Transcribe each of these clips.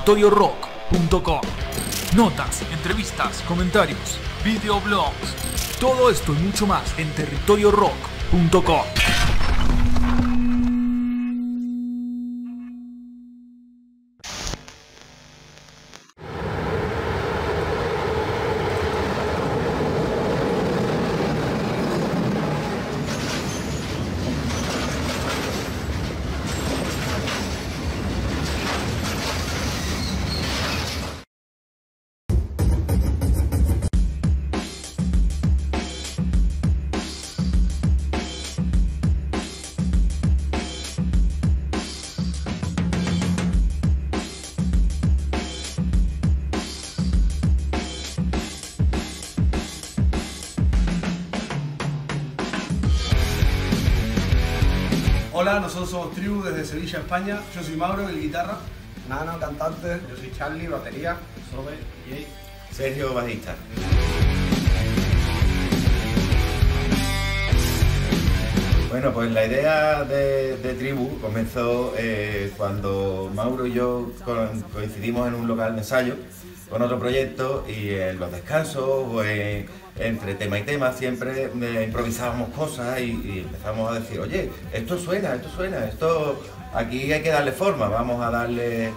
territoriorock.com. Notas, entrevistas, comentarios, videoblogs, todo esto y mucho más en territoriorock.com. Hola, nosotros somos Tribu desde Sevilla, España. Yo soy Mauro, el guitarra. Nano, cantante. Yo soy Charlie, batería. Sobe, Jay. Sergio, bajista. Bueno, pues la idea de Tribu comenzó cuando Mauro y yo coincidimos en un local de ensayo con otro proyecto, y en los descansos o entre tema y tema siempre improvisábamos cosas y empezamos a decir, oye, esto suena, esto aquí hay que darle forma, vamos a darle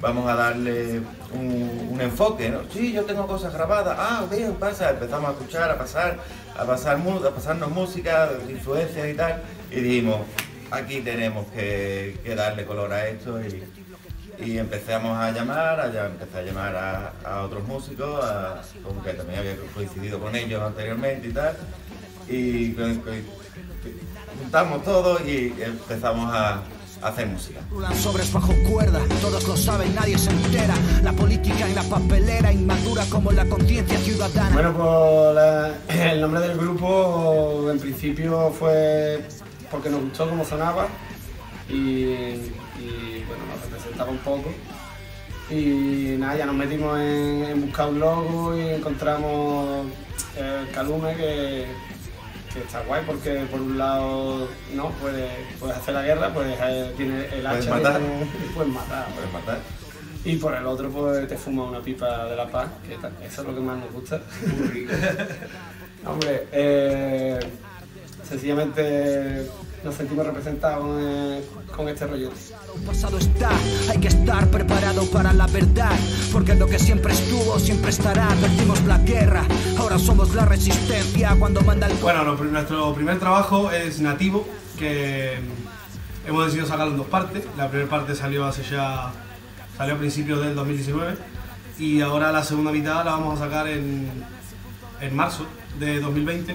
un enfoque, ¿no? Sí, yo tengo cosas grabadas, bien, pasa, empezamos a escuchar, a pasarnos música, influencias y tal, y dijimos, aquí tenemos que darle color a esto, y empezamos a llamar, empecé a llamar a otros músicos, como que también había coincidido con ellos anteriormente y tal, y juntamos todo y empezamos a hacer música. Sobres bajo cuerda, todos lo saben, nadie se entera. La política en la papelera, inmadura como la conciencia ciudadana. Bueno, pues el nombre del grupo en principio fue porque nos gustó cómo sonaba y bueno, nos representaba un poco. Y nada, ya nos metimos en buscar un logo y encontramos el Calume que está guay, porque por un lado no puedes hacer la guerra, tiene el hacha y puedes matar. Y por el otro pues te fuma una pipa de la paz, que eso es lo que más nos gusta. Muy rico. Hombre, sencillamente nos sentimos representados con este rollo. El pasado está, hay que estar preparado para la verdad, porque lo que siempre estuvo, siempre estará. Perdimos la guerra, ahora somos la resistencia cuando manda el... Bueno, nuestro primer trabajo es Nativo, que hemos decidido sacarlo en dos partes. La primera parte salió a principios del 2019, y ahora la segunda mitad la vamos a sacar en marzo de 2020.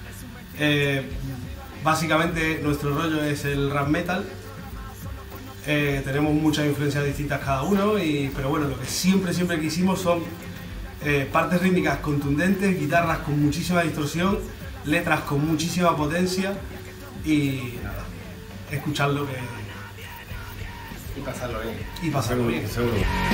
Básicamente nuestro rollo es el rap metal. Tenemos muchas influencias distintas cada uno, pero bueno, lo que siempre quisimos son partes rítmicas contundentes, guitarras con muchísima distorsión, letras con muchísima potencia, y nada, escucharlo Y pasarlo bien. Y pasarlo bien. Seguro.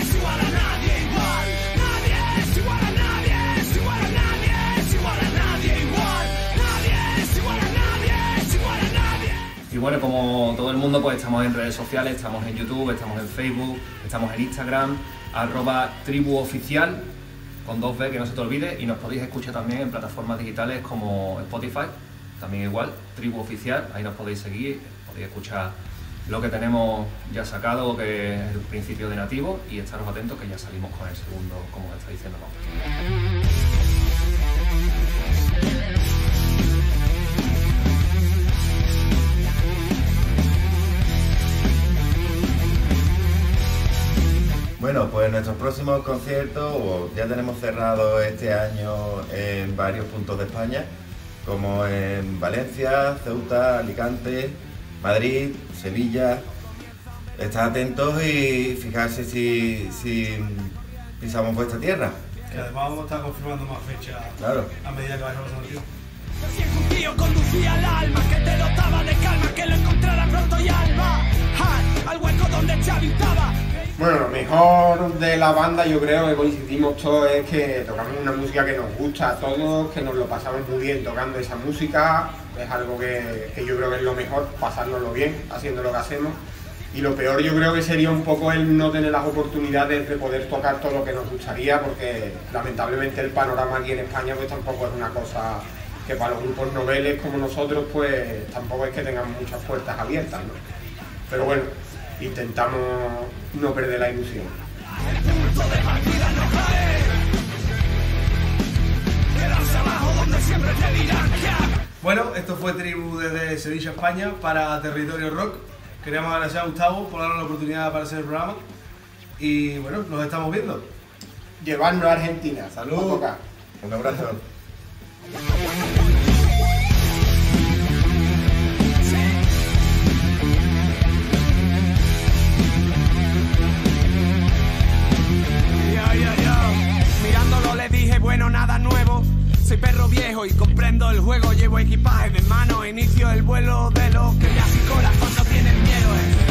Y bueno, como todo el mundo, pues estamos en redes sociales, estamos en YouTube, estamos en Facebook, estamos en Instagram, @tribuoficial, con 2B, que no se te olvide, y nos podéis escuchar también en plataformas digitales como Spotify, también igual, Tribu Oficial, ahí nos podéis seguir, podéis escuchar lo que tenemos ya sacado, que es el principio de Nativo, y estaros atentos que ya salimos con el segundo, como está diciendo Mau. Bueno, pues nuestros próximos conciertos ya tenemos cerrado este año en varios puntos de España, como en Valencia, Ceuta, Alicante, Madrid, Sevilla. Estad atentos y fijarse si pisamos vuestra tierra. Que además vamos a estar confirmando más fechas, claro, a medida que vayamos pasando el tiempo. Un tío conducía al alma, que te dotaba de calma, que lo encontrara pronto y alma, al hueco donde te habitaba. Bueno, lo mejor de la banda, yo creo que coincidimos todos, es que tocamos una música que nos gusta a todos, que nos lo pasamos muy bien tocando esa música. Es algo que yo creo que es lo mejor, pasárnoslo bien haciendo lo que hacemos. Y lo peor yo creo que sería un poco el no tener las oportunidades de poder tocar todo lo que nos gustaría, porque lamentablemente el panorama aquí en España pues tampoco es una cosa que para los grupos noveles como nosotros pues tampoco es que tengan muchas puertas abiertas, ¿no? Pero bueno, intentamos no perder la ilusión. Bueno, esto fue Tribu desde Sevilla, España, para Territorio Rock. Queríamos agradecer a Gustavo por darnos la oportunidad de aparecer en el programa. Y bueno, nos estamos viendo. Llevarnos a Argentina. Saludos. Un abrazo. Mirándolo le dije, bueno, nada nuevo. Soy perro viejo y comprendo el juego. Llevo equipaje de mano, inicio el vuelo de los que ya sin corazón no tienen miedo.